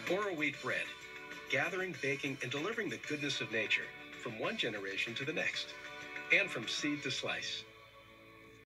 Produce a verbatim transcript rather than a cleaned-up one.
Orowheat bread, gathering, baking, and delivering the goodness of nature from one generation to the next, and from seed to slice.